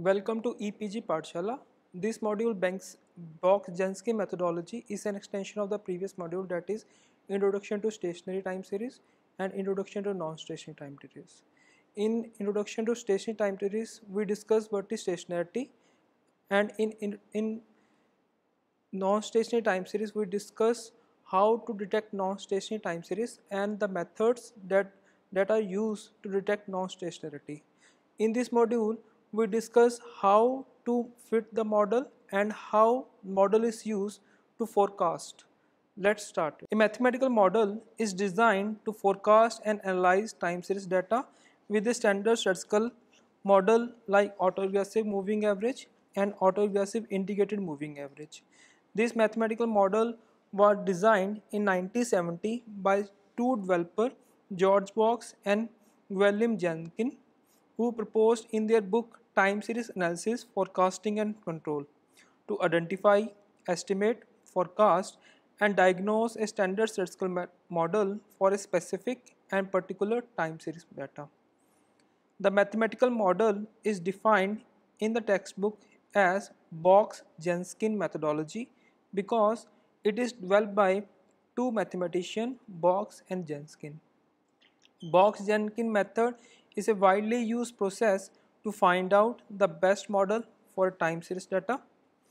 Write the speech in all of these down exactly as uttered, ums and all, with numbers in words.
Welcome to E P G Pathshala. This module banks Box-Jansky methodology is an extension of the previous module, that is Introduction to Stationary Time Series and Introduction to Non-Stationary Time Series. In Introduction to Stationary Time Series, we discuss what is stationarity, and in, in, in non-stationary time series we discuss how to detect non-stationary time series and the methods that that are used to detect non-stationarity. In this module we discuss how to fit the model and how model is used to forecast. Let's start. A mathematical model is designed to forecast and analyze time series data with a standard statistical model like autoregressive moving average and autoregressive integrated moving average. This mathematical model was designed in nineteen seventy by two developers, George Box and William Jenkins, who proposed in their book Time Series Analysis, Forecasting and Control to identify, estimate, forecast and diagnose a standard statistical model for a specific and particular time series data. The mathematical model is defined in the textbook as Box-Jenkin methodology because it is developed by two mathematicians, Box and Jenkin. Box-Jenkin method is a widely used process to find out the best model for time series data.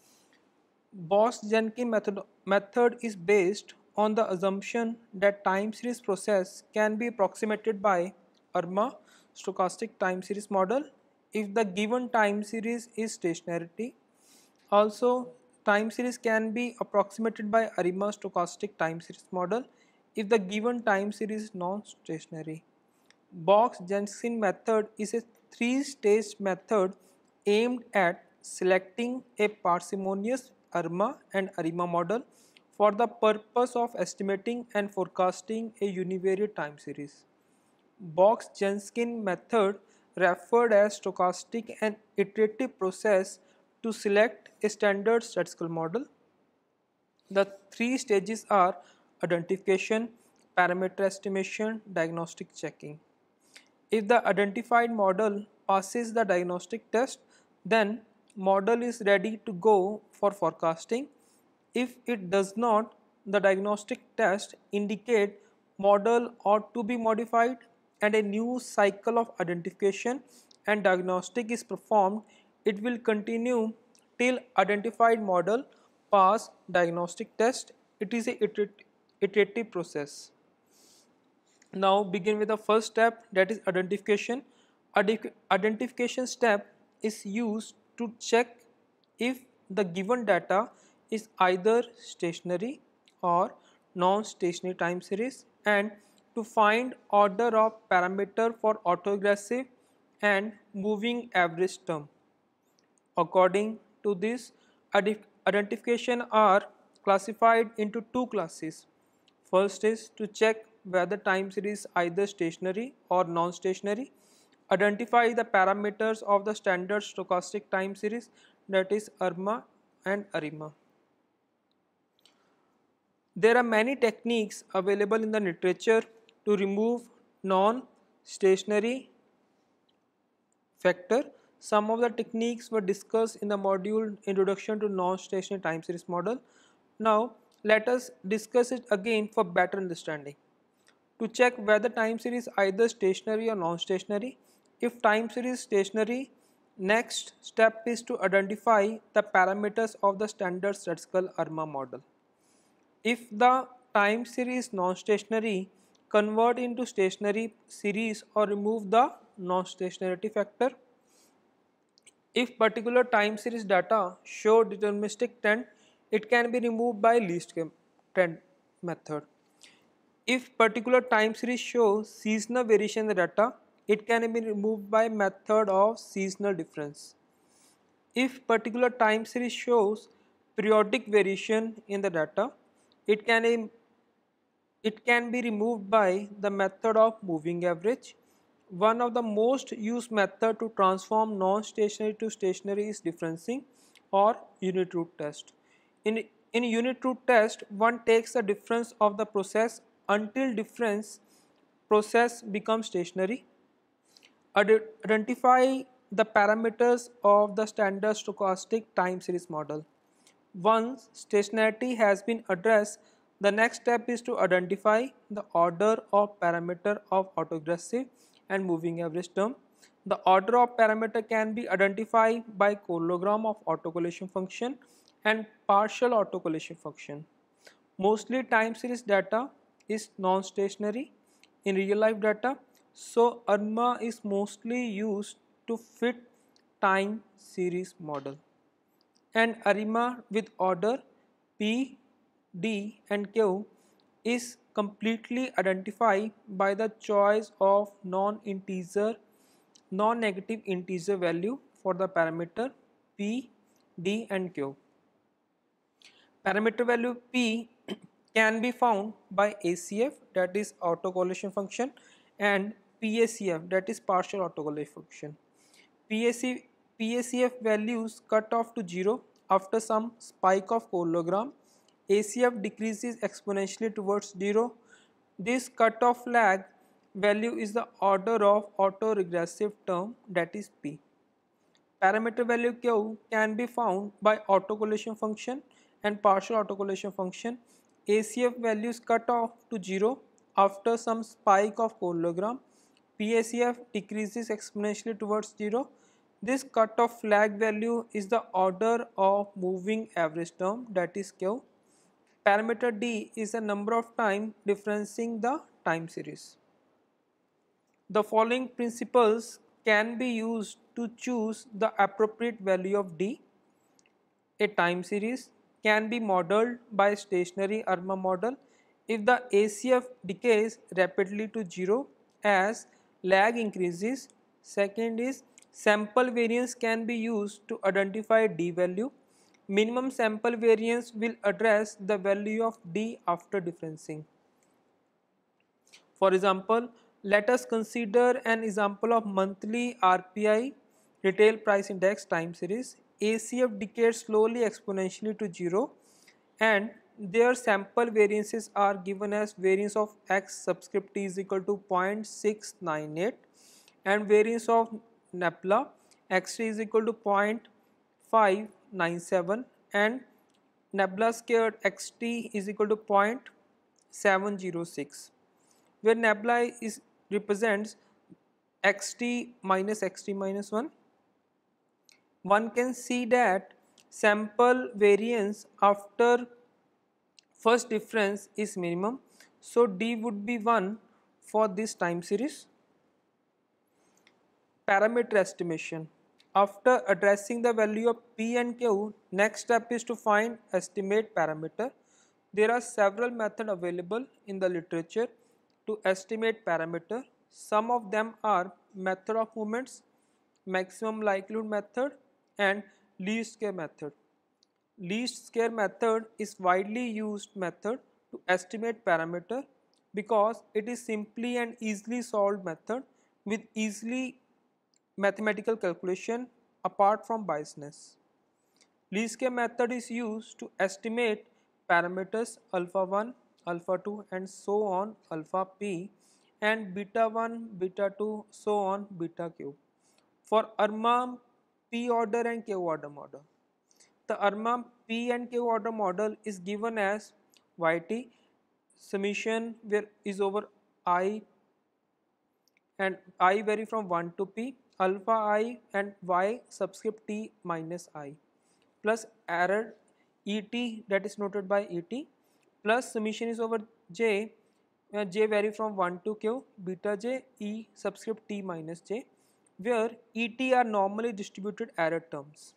Box-Jenkin method, method is based on the assumption that time series process can be approximated by ARMA stochastic time series model if the given time series is stationary. Also, time series can be approximated by ARIMA stochastic time series model if the given time series is non-stationary. Box-Jenkin method is a three-stage method aimed at selecting a parsimonious ARMA and ARIMA model for the purpose of estimating and forecasting a univariate time series. Box-Jenkin method, referred as stochastic and iterative process to select a standard statistical model. The three stages are identification, parameter estimation, diagnostic checking. If the identified model passes the diagnostic test, then model is ready to go for forecasting. If it does not, the diagnostic test indicate model ought to be modified and a new cycle of identification and diagnostic is performed. It will continue till identified model pass diagnostic test. It is a iterative process. Now begin with the first step, that is identification. Identification step is used to check if the given data is either stationary or non-stationary time series and to find order of parameter for autoregressive and moving average term. According to this, identification are classified into two classes. First is to check whether time series is either stationary or non-stationary. Identify the parameters of the standard stochastic time series, that is ARMA and ARIMA. There are many techniques available in the literature to remove non-stationary factor. Some of the techniques were discussed in the module Introduction to Non-Stationary Time Series Model. Now let us discuss it again for better understanding. To check whether time series is either stationary or non-stationary, if time series is stationary, next step is to identify the parameters of the standard statistical ARMA model. If the time series is non-stationary, convert into stationary series or remove the non-stationarity factor. If particular time series data show deterministic trend, it can be removed by least trend method. If particular time series shows seasonal variation in the data, it can be removed by method of seasonal difference. If particular time series shows periodic variation in the data, it can, it can be removed by the method of moving average. One of the most used method to transform non-stationary to stationary is differencing or unit root test. In, in unit root test, one takes the difference of the process until difference process becomes stationary. Identify the parameters of the standard stochastic time series model. Once stationarity has been addressed, the next step is to identify the order of parameter of autoregressive and moving average term. The order of parameter can be identified by corollagram of autocorrelation function and partial autocorrelation function. Mostly time series data is non-stationary in real life data, so ARMA is mostly used to fit time series model. And ARIMA with order P, D and Q is completely identified by the choice of non-integer, non-negative integer value for the parameter P, D and Q. Parameter value P can be found by A C F, that is autocorrelation function, and P A C F, that is partial autocorrelation function. P A C, P A C F values cut off to zero after some spike of corollagram. A C F decreases exponentially towards zero. This cutoff lag value is the order of autoregressive term, that is P. Parameter value Q can be found by autocorrelation function and partial autocorrelation function. A C F values cut off to zero after some spike of corollagram. P A C F decreases exponentially towards zero. This cutoff lag value is the order of moving average term, that is Q. Parameter D is the number of time differencing the time series. The following principles can be used to choose the appropriate value of D. A time series can be modeled by stationary ARMA model if the A C F decays rapidly to zero as lag increases. Second is sample variance can be used to identify D value. Minimum sample variance will address the value of D after differencing. For example, let us consider an example of monthly R P I, retail price index time series. A C F decays slowly exponentially to zero and their sample variances are given as variance of x subscript t is equal to zero point six nine eight and variance of Napla xt is equal to zero point five nine seven and Nabla squared xt is equal to zero point seven zero six, where Nabla is represents xt minus xt minus one. One can see that sample variance after first difference is minimum, so D would be one for this time series. Parameter estimation. After addressing the value of P and Q, next step is to find estimate parameter. There are several methods available in the literature to estimate parameter. Some of them are method of movements, maximum likelihood method and least square method. Least square method is widely used method to estimate parameter because it is simply and easily solved method with easily mathematical calculation apart from biasness. Least square method is used to estimate parameters alpha one, alpha two and so on alpha p and beta one, beta two, so on beta q for ARMA p order and q order model. The ARMA p and q order model is given as yt summation where is over I and I vary from one to p, alpha I and y subscript t minus I plus error et, that is noted by et, plus summation is over j, uh, j vary from one to q, beta j e subscript t minus j, where et are normally distributed error terms.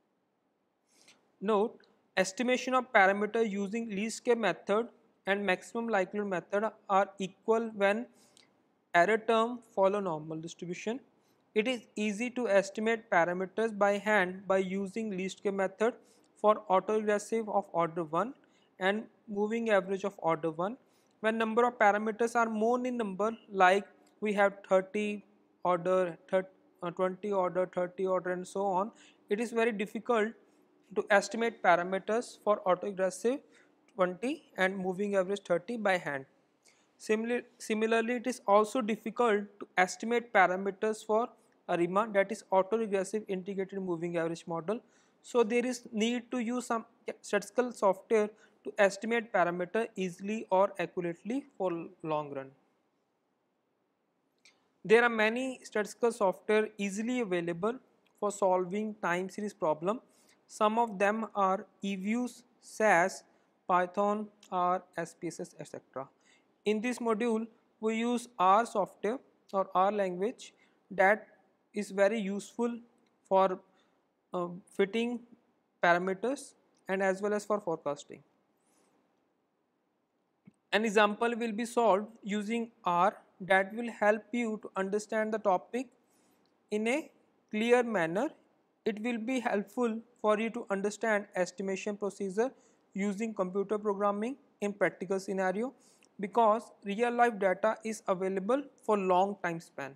Note, estimation of parameter using least square method and maximum likelihood method are equal when error term follow normal distribution. It is easy to estimate parameters by hand by using least square method for autoregressive of order one and moving average of order one. When number of parameters are more in number, like we have thirty order, thirty, uh, twenty order, thirty order and so on, it is very difficult to estimate parameters for autoregressive twenty and moving average thirty by hand. Similarly, similarly, it is also difficult to estimate parameters for ARIMA, that is autoregressive integrated moving average model. So there is need to use some statistical software to estimate parameter easily or accurately for long run. There are many statistical software easily available for solving time series problem. Some of them are eViews, S A S, Python, R, S P S S, et cetera. In this module, we use R software or R language that is very useful for uh, fitting parameters and as well as for forecasting. An example will be solved using R that will help you to understand the topic in a clear manner. It will be helpful for you to understand estimation procedure using computer programming in practical scenario, because real life data is available for long time span.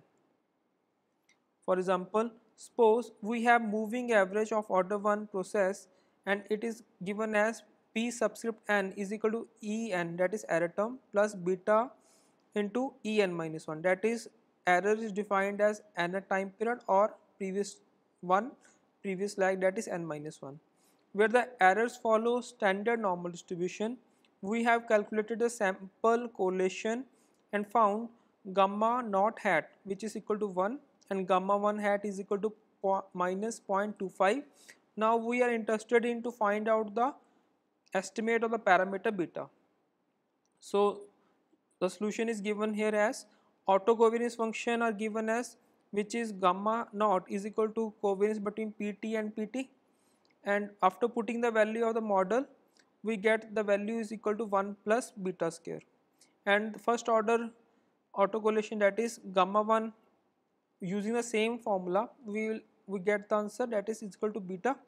For example, suppose we have moving average of order one process and it is given as P subscript n is equal to E n, that is error term, plus beta into E n minus one, that is error is defined as n time period or previous one previous lag, that is n minus one. Where the errors follow standard normal distribution, we have calculated the sample correlation and found gamma naught hat which is equal to one and gamma one hat is equal to minus zero point two five. Now we are interested in to find out the estimate of the parameter beta. So the solution is given here as autocovariance function are given as, which is gamma naught is equal to covariance between P T and P T, and after putting the value of the model we get the value is equal to one plus beta square, and first order autocorrelation, that is gamma one, using the same formula we will we get the answer, that is equal to beta.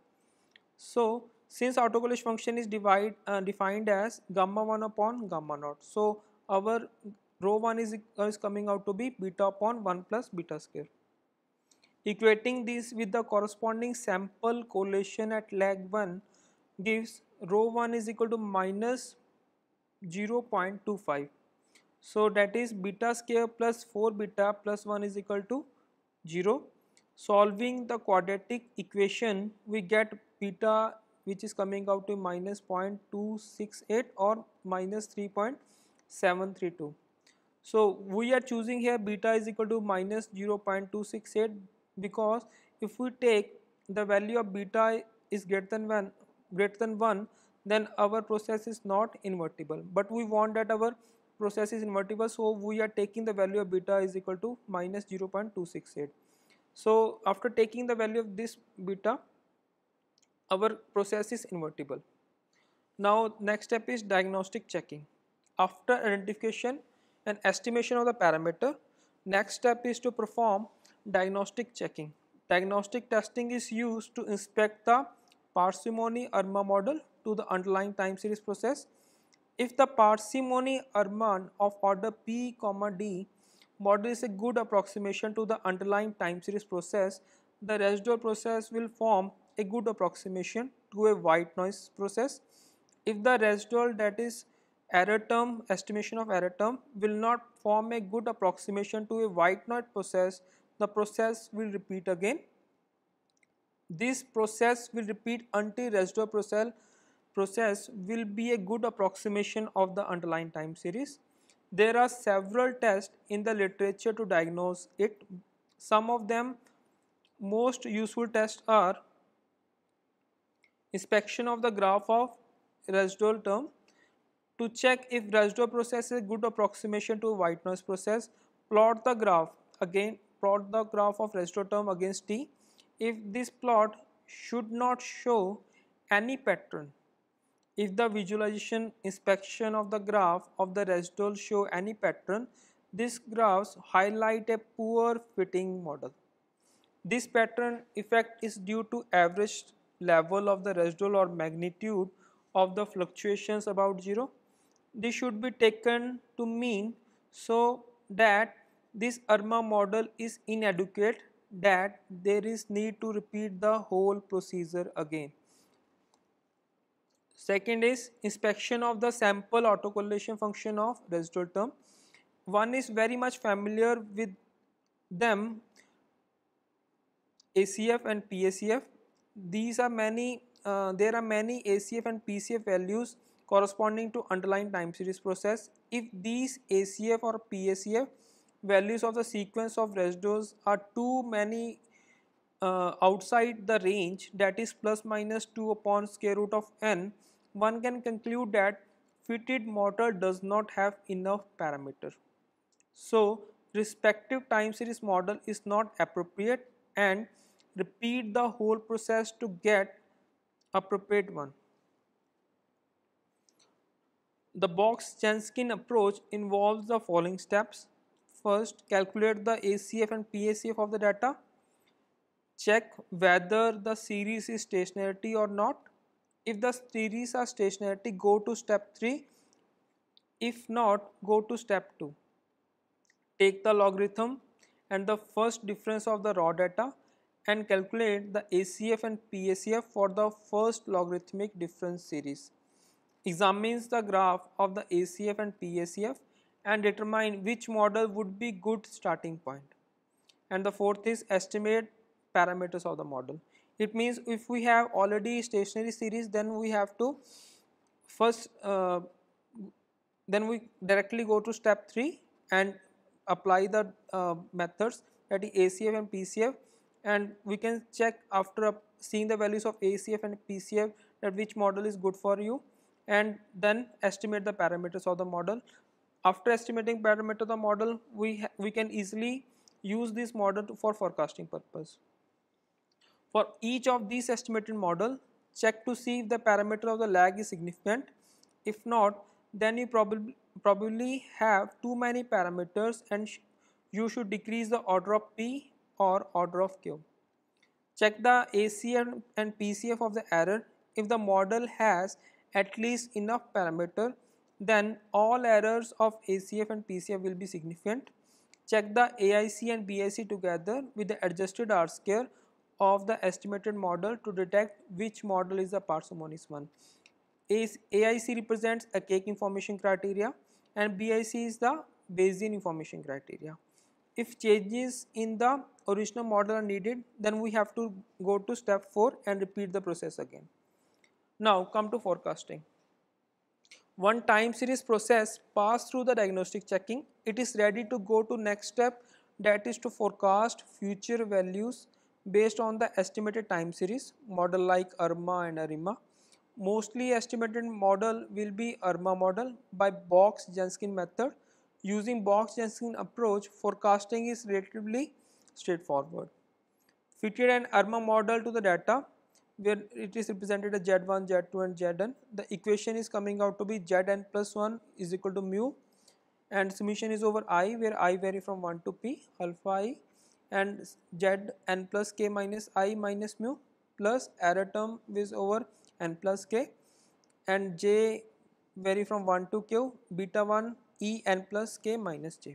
So since autocorrelation function is divide uh, defined as gamma one upon gamma naught, so our rho one is, is coming out to be beta upon one plus beta square. Equating this with the corresponding sample correlation at lag one gives rho one is equal to minus zero point two five. So that is beta square plus four beta plus one is equal to zero. Solving the quadratic equation we get beta which is coming out to minus zero point two six eight or minus three point seven three two. So we are choosing here beta is equal to minus zero point two six eight because if we take the value of beta is greater than one, greater than one, then our process is not invertible. But we want that our process is invertible, so we are taking the value of beta is equal to minus zero point two six eight. So after taking the value of this beta, our process is invertible. Now next step is diagnostic checking. After identification and estimation of the parameter, next step is to perform diagnostic checking. Diagnostic testing is used to inspect the parsimony ARMA model to the underlying time series process. If the parsimony ARMA of order P, D model is a good approximation to the underlying time series process, the residual process will form a good approximation to a white noise process. If the residual, that is error term, estimation of error term, will not form a good approximation to a white noise process, the process will repeat again. This process will repeat until residual process process will be a good approximation of the underlying time series. There are several tests in the literature to diagnose it. Some of them most useful tests are inspection of the graph of residual term to check if residual process is a good approximation to a white noise process. Plot the graph, again plot the graph of residual term against T. If this plot should not show any pattern, if the visualization inspection of the graph of the residual show any pattern, these graphs highlight a poor fitting model. This pattern effect is due to average level of the residual or magnitude of the fluctuations about zero. This should be taken to mean so that this ARMA model is inadequate, that there is need to repeat the whole procedure again. Second is inspection of the sample autocorrelation function of residual term. One is very much familiar with them A C F and P A C F. These are many, uh, there are many A C F and P C F values corresponding to underlying time series process. If these A C F or P A C F values of the sequence of residues are too many uh, outside the range, that is plus minus two upon square root of n, one can conclude that fitted model does not have enough parameter. So respective time series model is not appropriate, and repeat the whole process to get appropriate one. The Box-Jenskin approach involves the following steps. First, calculate the A C F and P A C F of the data. Check whether the series is stationary or not. If the series are stationary, go to step three. If not, go to step two. Take the logarithm and the first difference of the raw data and calculate the A C F and P A C F for the first logarithmic difference series. Examines the graph of the A C F and P A C F and determine which model would be good starting point. And the fourth is estimate parameters of the model. It means if we have already stationary series, then we have to first uh, then we directly go to step three and apply the uh, methods, that is A C F and P C F, and we can check after seeing the values of A C F and P C F that which model is good for you, and then estimate the parameters of the model. After estimating parameter of the model, we we can easily use this model to, for forecasting purpose. For each of these estimated model, check to see if the parameter of the lag is significant. If not, then you probably probably have too many parameters and sh you should decrease the order of P or order of Q. Check the A C F and P C F of the error. If the model has at least enough parameter, then all errors of A C F and P C F will be significant. Check the A I C and B I C together with the adjusted R square of the estimated model to detect which model is the parsimonious one. A I C represents a cake information criteria and B I C is the Bayesian information criteria. If changes in the original model are needed, then we have to go to step four and repeat the process again. Now come to forecasting. One time series process passed through the diagnostic checking, it is ready to go to next step, that is to forecast future values based on the estimated time series model like ARMA and ARIMA. Mostly estimated model will be ARMA model by Box-Jenskin method. Using Box-Jenskin approach, forecasting is relatively straightforward. Fitted an ARMA model to the data where it is represented as Z one, Z two and Zn. The equation is coming out to be Zn plus one is equal to mu, and summation is over I where I vary from one to p alpha I, and Zn plus k minus I minus mu plus error term is over n plus k, and j vary from one to q beta one E n plus k minus j.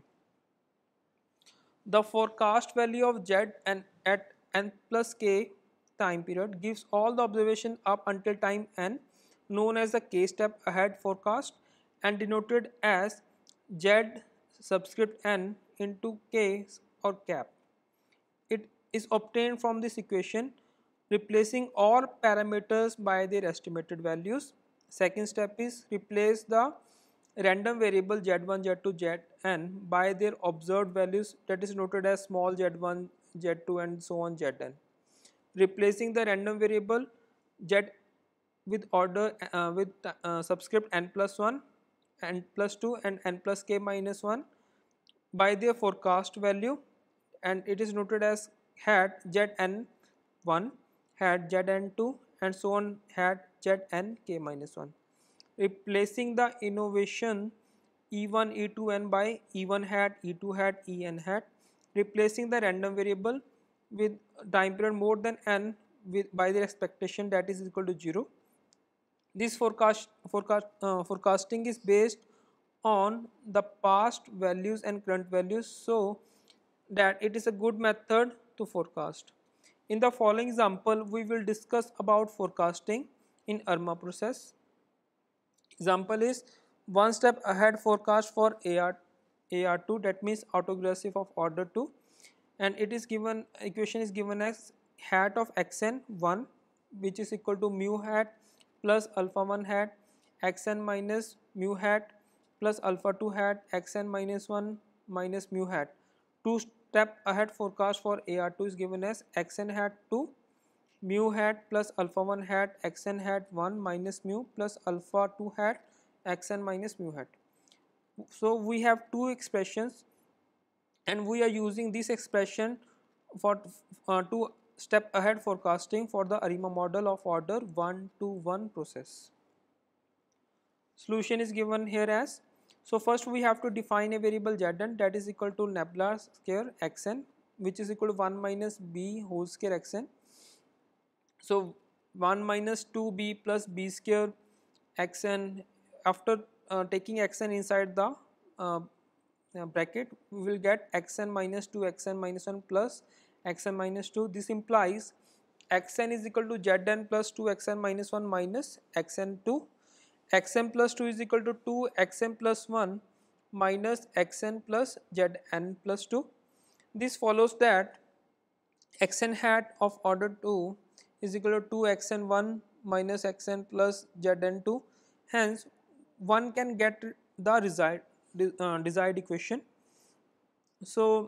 The forecast value of Z and at n plus k time period gives all the observation up until time n, known as the k step ahead forecast and denoted as Z subscript n into k or cap. It is obtained from this equation replacing all parameters by their estimated values. Second step is replace the random variable Z one, Z two, Zn by their observed values, that is noted as small z one, z two and so on Zn. Replacing the random variable Z with order uh, with uh, subscript n plus one, n plus two and n plus k minus one by their forecast value, and it is noted as hat Zn one, hat Zn two and so on hat Zn k minus one. Replacing the innovation E one, E two n by E one hat, E two hat, En hat. Replacing the random variable with time period more than n with by their expectation, that is equal to zero. This forecast, forecast uh, forecasting is based on the past values and current values, so that it is a good method to forecast. In the following example, we will discuss about forecasting in ARMA process. Example is one step ahead forecast for A R A R two, that means autoaggressive of order two, and it is given equation is given as hat of xn one, which is equal to mu hat plus alpha one hat xn minus mu hat plus alpha two hat xn minus one minus mu hat. Two step ahead forecast for A R two is given as xn hat two mu hat plus alpha one hat xn hat one minus mu plus alpha two hat xn minus mu hat. So we have two expressions, and we are using this expression for uh, to step ahead forecasting for the ARIMA model of order one to one process. Solution is given here as, so first we have to define a variable zn that is equal to nabla square xn, which is equal to one minus b whole square xn. So one minus two b plus b square xn, after uh, taking xn inside the uh, uh, bracket, we will get xn minus two xn minus one plus xn minus two. This implies xn is equal to zn plus two xn minus one minus xn two. Xn plus two is equal to two xn plus one minus xn plus zn plus two. This follows that xn hat of order two is equal to two xn one minus xn plus zn two. Hence one can get the desired, uh, desired equation. So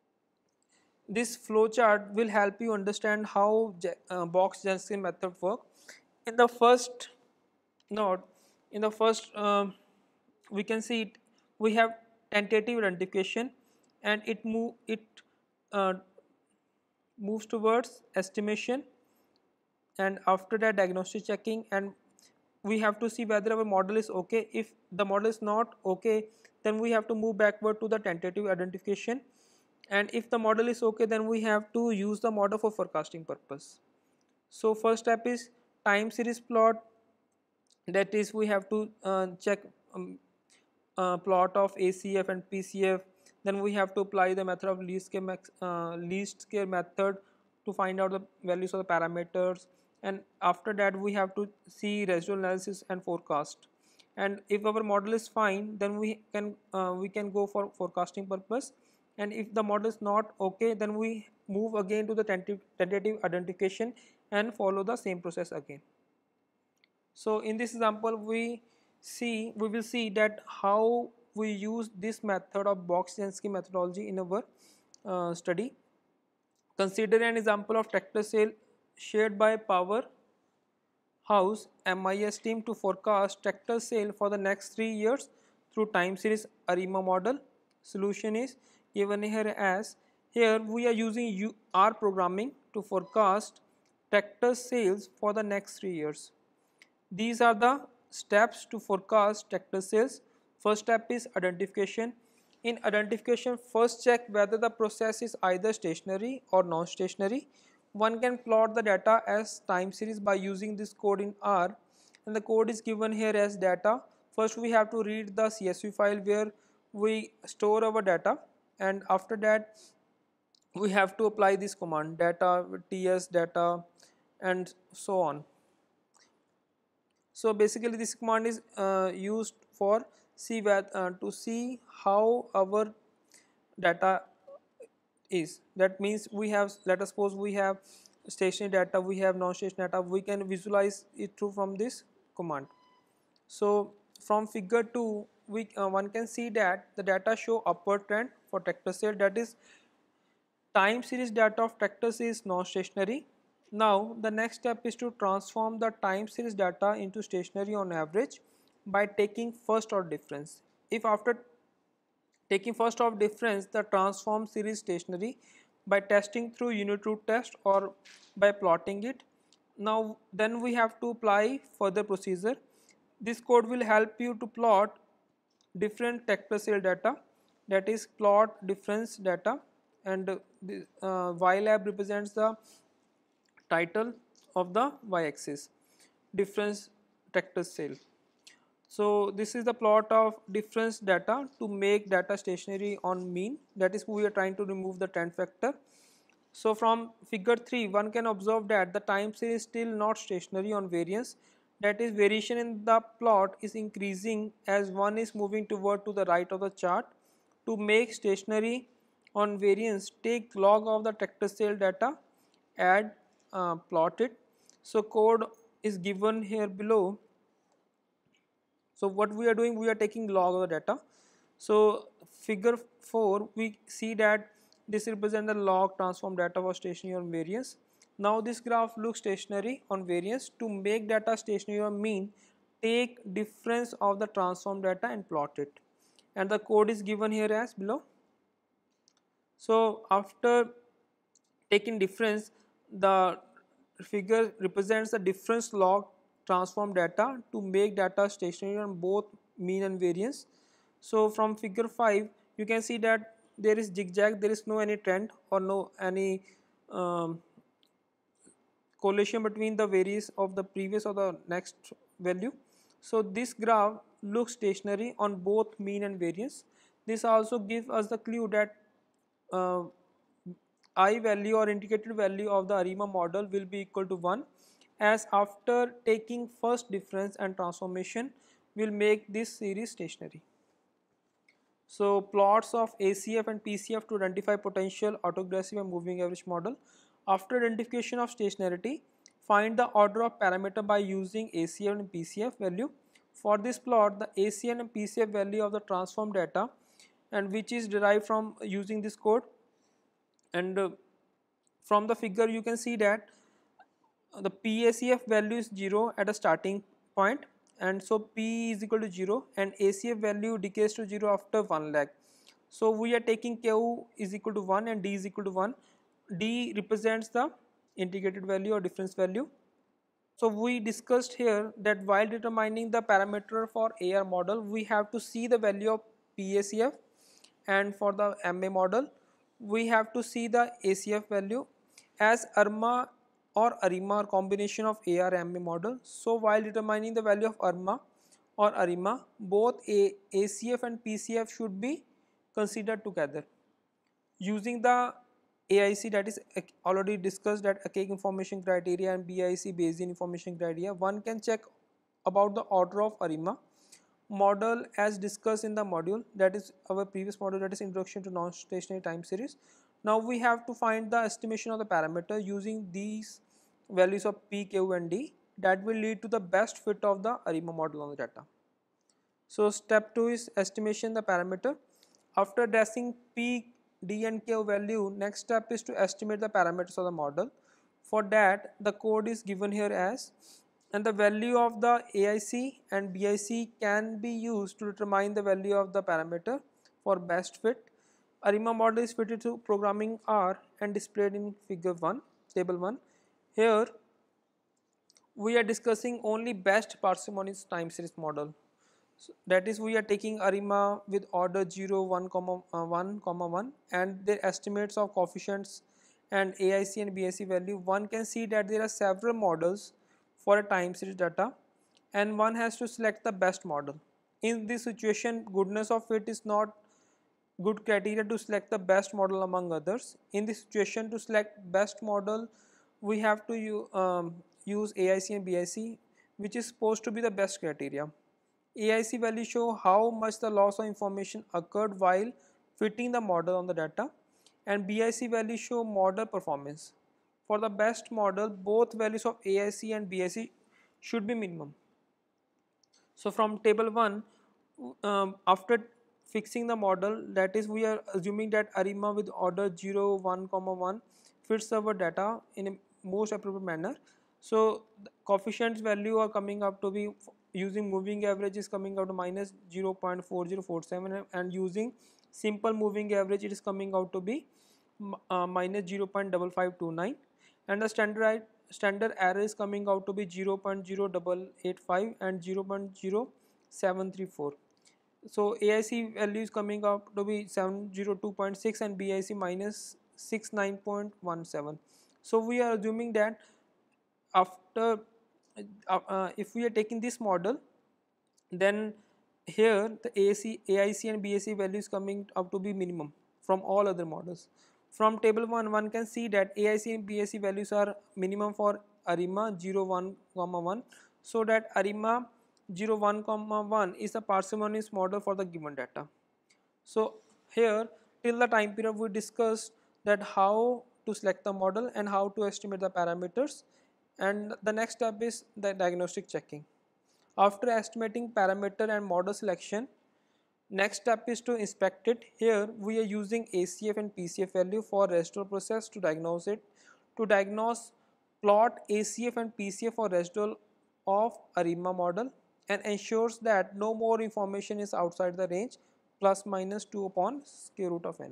this flowchart will help you understand how uh, Box-Jensen method work. In the first node, in the first um, we can see it, we have tentative identification, and it move it uh, moves towards estimation, and after that diagnostic checking, and we have to see whether our model is okay. If the model is not okay, then we have to move backward to the tentative identification, and if the model is okay, then we have to use the model for forecasting purpose. So first step is time series plot, that is we have to uh, check um, uh, plot of A C F and P C F. Then we have to apply the method of least square max, uh, least square method to find out the values of the parameters, and after that we have to see residual analysis and forecast. And if our model is fine, then we can uh, we can go for forecasting purpose, and if the model is not okay, then we move again to the tentative, tentative identification and follow the same process again. So in this example we see we will see that how we use this method of Box-Jensen methodology in our uh, study. Consider an example of tractor sale shared by Power House M I S team to forecast tractor sale for the next three years through time series ARIMA model. Solution is given here as, here we are using R programming to forecast tractor sales for the next three years. These are the steps to forecast tractor sales. First step is identification. In identification, first check whether the process is either stationary or non-stationary. One can plot the data as time series by using this code in R, and the code is given here as data. First we have to read the C S V file where we store our data, and after that we have to apply this command data ts data and so on. So basically this command is uh, used for see where, uh, to see how our data is. That means we have, let us suppose we have stationary data, we have non-stationary data, we can visualize it through from this command. So from figure two, we uh, one can see that the data show upward trend for tractor sale, that is time series data of tractor is non-stationary. Now the next step is to transform the time series data into stationary on average by taking first order difference. If after taking first order difference the transform series stationary by testing through unit root test or by plotting it, now then we have to apply further procedure. This code will help you to plot different tractor sale data, that is plot difference data, and the uh, Y lab represents the title of the y-axis, difference tractor sale. So this is the plot of difference data to make data stationary on mean, that is we are trying to remove the trend factor. So from figure three one can observe that the time series is still not stationary on variance, that is variation in the plot is increasing as one is moving toward to the right of the chart. To make stationary on variance, take log of the tractor sale data add, uh, plot it. So code is given here below. So what we are doing, we are taking log of the data. So figure four, we see that this represents the log transform data for stationary on variance. Now this graph looks stationary on variance. To make data stationary on mean, take difference of the transform data and plot it. And the code is given here as below. So after taking difference, the figure represents the difference log transform data to make data stationary on both mean and variance. So from figure five, you can see that there is zigzag, there is no any trend or no any um, correlation between the variance of the previous or the next value. So this graph looks stationary on both mean and variance. This also gives us the clue that uh, I value or indicated value of the ARIMA model will be equal to one, as after taking first difference and transformation will make this series stationary. So plots of A C F and P C F to identify potential autoregressive and moving average model. After identification of stationarity, find the order of parameter by using A C F and P C F value. For this plot, the A C F and P C F value of the transform data, and which is derived from using this code, and uh, from the figure you can see that the P A C F value is zero at a starting point, and so P is equal to zero, and A C F value decays to zero after one lag. So we are taking Q is equal to one and D is equal to one. D represents the integrated value or difference value. So we discussed here that while determining the parameter for A R model, we have to see the value of P A C F, and for the M A model we have to see the A C F value, as ARMA or ARIMA or combination of A R M A model. So while determining the value of ARMA or ARIMA, both A, ACF and P C F should be considered together. Using the A I C, that is already discussed, that archaic information criteria, and B I C Bayesian information criteria, one can check about the order of ARIMA model as discussed in the module, that is our previous module, that is introduction to non-stationary time series. Now we have to find the estimation of the parameter using these values of P, Q and D that will lead to the best fit of the ARIMA model on the data. So step two is estimation the parameter. After guessing P, D and Q value, next step is to estimate the parameters of the model. For that, the code is given here as, and the value of the A I C and B I C can be used to determine the value of the parameter for best fit. ARIMA model is fitted to programming R and displayed in figure one, table one. Here we are discussing only best parsimonious time series model. So that is, we are taking ARIMA with order zero, one, uh, one, one, and their estimates of coefficients and A I C and B I C value. One can see that there are several models for a time series data, and one has to select the best model. In this situation, goodness of fit is not good criteria to select the best model among others. In this situation, to select best model, we have to um, use A I C and B I C, which is supposed to be the best criteria. A I C value show how much the loss of information occurred while fitting the model on the data, and B I C value show model performance. For the best model, both values of A I C and B I C should be minimum. So from table one, um, after fixing the model, that is, we are assuming that ARIMA with order zero, one, one fits our data in a most appropriate manner. So the coefficients value are coming up to be, using moving average is coming out to minus zero point four zero four seven, and using simple moving average it is coming out to be uh, minus zero point five five two nine, and the standard standard error is coming out to be zero point zero eight eight five and zero point zero seven three four. So A I C value is coming out to be seven zero two point six and B I C minus six nine point one seven. So we are assuming that after uh, uh, if we are taking this model, then here the A C, A I C and B I C value is coming up to be minimum from all other models. From table one, one can see that A I C and B I C values are minimum for ARIMA zero, one, one, so that ARIMA zero, one, one is a parsimonious model for the given data. So here till the time period we discussed that how to select the model and how to estimate the parameters. And the next step is the diagnostic checking. After estimating parameter and model selection, next step is to inspect it. Here we are using A C F and P C F value for residual process to diagnose it. To diagnose, plot A C F and P C F for residual of ARIMA model and ensures that no more information is outside the range plus minus two upon square root of n.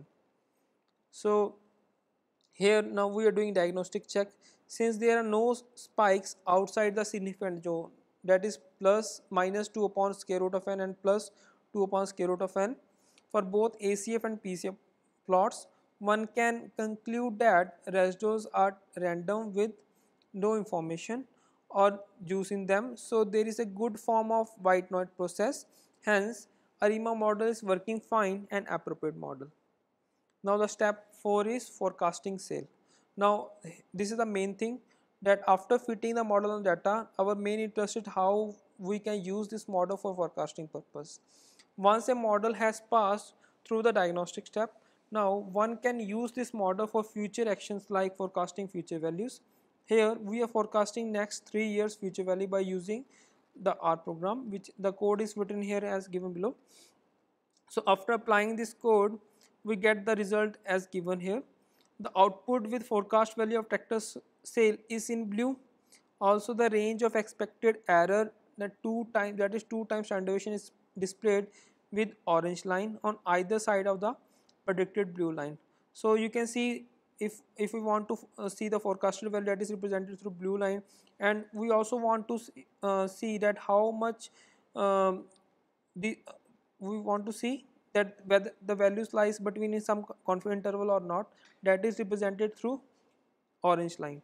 So here now we are doing diagnostic check. Since there are no spikes outside the significant zone, that is plus minus two upon square root of n and plus two upon square root of n for both A C F and P C F plots, one can conclude that residuals are random with no information or juice in them. So there is a good form of white noise process. Hence, ARIMA model is working fine and appropriate model. Now the step four is forecasting sale. Now this is the main thing, that after fitting the model on data, our main interest is how we can use this model for forecasting purpose. Once a model has passed through the diagnostic step, now one can use this model for future actions like forecasting future values. Here we are forecasting next three years future value by using the R program, which the code is written here as given below. So after applying this code, we get the result as given here. The output with forecast value of tractor sale is in blue. Also the range of expected error, that two times that is two times standard deviation, is displayed with orange line on either side of the predicted blue line. So you can see, if if we want to uh, see the forecasted value, that is represented through blue line, and we also want to uh, see that how much um, the we want to see that whether the values lies between in some confidence interval or not, that is represented through orange line.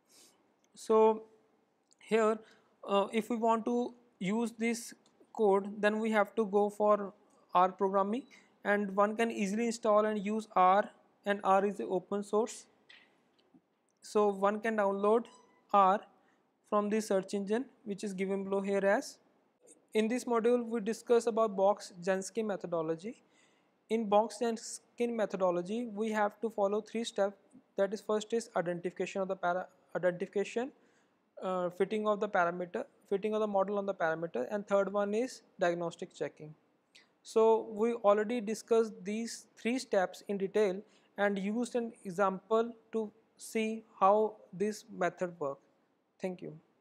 So here uh, if we want to use this code, then we have to go for R programming, and one can easily install and use R, and R is open source. So one can download R from the search engine, which is given below here as. In this module, we discuss about Box-Jansky methodology. In Box-Jansky methodology, we have to follow three steps. That is, first is identification of the para identification, uh, fitting of the parameter, fitting of the model on the parameter, and third one is diagnostic checking. So we already discussed these three steps in detail and used an example to see how this method works. Thank you.